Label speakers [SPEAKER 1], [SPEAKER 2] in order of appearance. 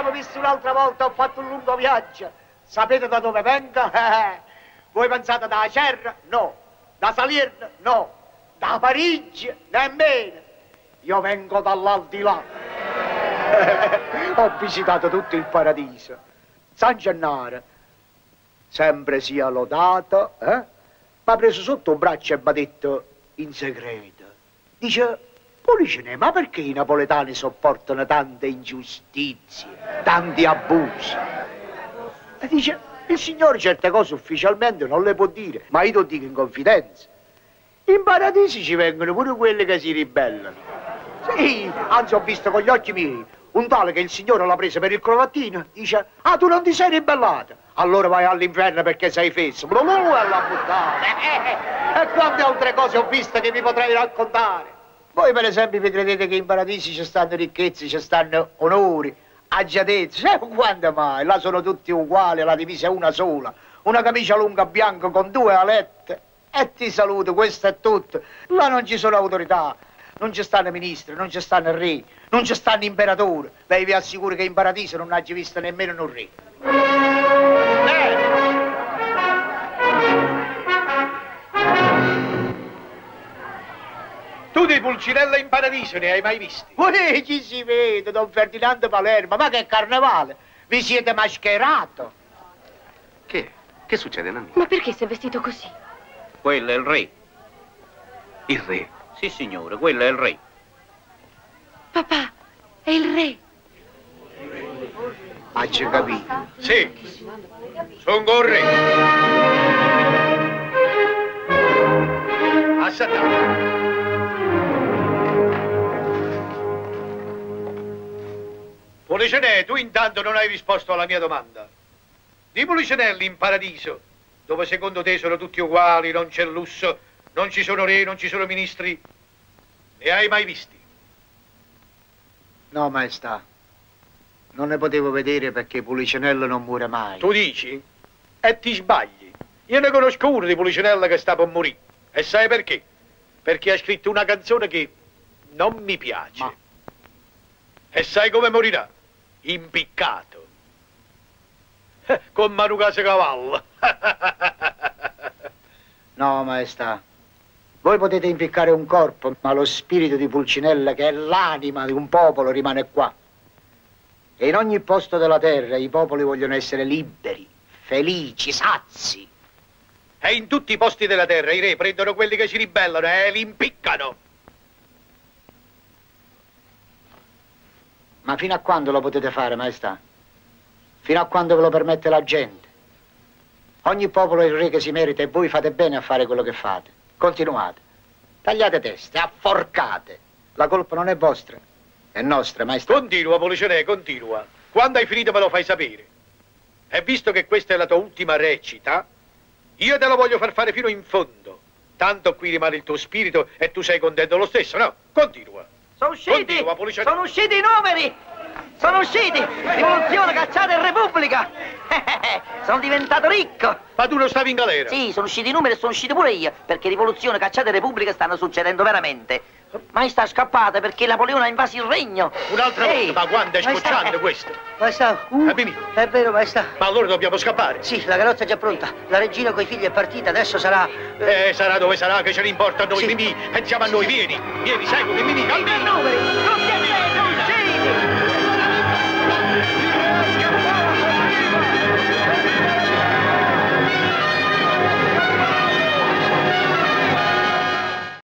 [SPEAKER 1] siamo visti un'altra volta, ho fatto un lungo viaggio. Sapete da dove vengo? Voi pensate da Acerra? No. Da Salerno? No. Da Parigi? Nemmeno. Io vengo dall'aldilà. Ho visitato tutto il paradiso. San Gennaro, sempre sia lodato, mi ha preso sotto un braccio e mi ha detto in segreto. Dice, Policene, ma perché i napoletani sopportano tante ingiustizie, tanti abusi? E dice, il signore certe cose ufficialmente non le può dire, ma io lo dico in confidenza. In paradiso ci vengono pure quelli che si ribellano. Sì, anzi ho visto con gli occhi miei un tale che il signore l'ha preso per il cravattino. Dice, ah, tu non ti sei ribellato? Allora vai all'inferno perché sei fesso. E l'ha buttata. E quante altre cose ho visto che vi potrei raccontare. Voi per esempio vi credete che in paradiso ci stanno ricchezze, ci stanno onori, agiatezze? Quando mai? Là sono tutti uguali, la divisa è una sola. Una camicia lunga bianca con 2 alette. E ti saluto, questo è tutto. Là non ci sono autorità, non ci stanno ministri, non ci stanno re, non ci stanno imperatori. Lei vi assicuro che in paradiso non ha visto nemmeno un re.
[SPEAKER 2] Tu di Pulcinella in paradiso ne hai mai visti?
[SPEAKER 1] Chi si vede, Don Ferdinando Palermo? Ma che carnevale! Vi siete mascherato!
[SPEAKER 3] Che succede, Nanni?
[SPEAKER 4] Ma perché sei vestito così?
[SPEAKER 3] Quello è il re. Il re? Sì, signore, quello è il re.
[SPEAKER 4] Papà, è il re.
[SPEAKER 1] Ha già capito?
[SPEAKER 2] Sì, sono con re. Assattate. Policenè, tu intanto non hai risposto alla mia domanda. Di Policenelli in paradiso, dove secondo te sono tutti uguali, non c'è lusso, non ci sono re, non ci sono ministri, ne hai mai visti?
[SPEAKER 1] No, maestà. Non ne potevo vedere perché Policenello non muore mai.
[SPEAKER 2] Tu dici? E ti sbagli. Io ne conosco uno di Policenella che sta per morire. E sai perché? Perché ha scritto una canzone che non mi piace.
[SPEAKER 1] Ma...
[SPEAKER 2] E sai come morirà? Impiccato. Con Manucase Cavallo.
[SPEAKER 1] No, maestà. Voi potete impiccare un corpo, ma lo spirito di Pulcinella, che è l'anima di un popolo, rimane qua. E in ogni posto della terra i popoli vogliono essere liberi, felici, sazi.
[SPEAKER 2] E in tutti i posti della terra i re prendono quelli che si ribellano e li impiccano.
[SPEAKER 1] Ma fino a quando lo potete fare, maestà? Fino a quando ve lo permette la gente? Ogni popolo è il re che si merita e voi fate bene a fare quello che fate. Continuate. Tagliate teste, afforcate. La colpa non è vostra, è nostra, maestà.
[SPEAKER 2] Continua, Policenè, continua. Quando hai finito me lo fai sapere. E visto che questa è la tua ultima recita, io te lo voglio far fare fino in fondo. Tanto qui rimane il tuo spirito e tu sei contento lo stesso, no? Continua.
[SPEAKER 5] Sono usciti!
[SPEAKER 2] Continua, Policenè.
[SPEAKER 5] Sono usciti i numeri! Sono usciti! Rivoluzione, cacciata e repubblica! Sono diventato ricco!
[SPEAKER 2] Ma tu non stavi in galera?
[SPEAKER 5] Sì, sono usciti i numeri e sono usciti pure io, perché rivoluzione, cacciata e repubblica stanno succedendo veramente. Maestà, scappate perché Napoleone ha invaso il regno!
[SPEAKER 2] Un'altra volta, ma quando è scocciante questo?
[SPEAKER 5] Maestà,
[SPEAKER 2] Abimi.
[SPEAKER 5] è vero, maestà.
[SPEAKER 2] Ma allora dobbiamo scappare?
[SPEAKER 5] Sì, la carrozza è già pronta. La regina coi figli è partita, adesso sarà...
[SPEAKER 2] Sarà dove sarà, che ce ne importa a noi,
[SPEAKER 5] Sì.
[SPEAKER 2] Mimì. Pensiamo a noi, vieni, seguimi, Mimì, calmi.
[SPEAKER 5] Numeri!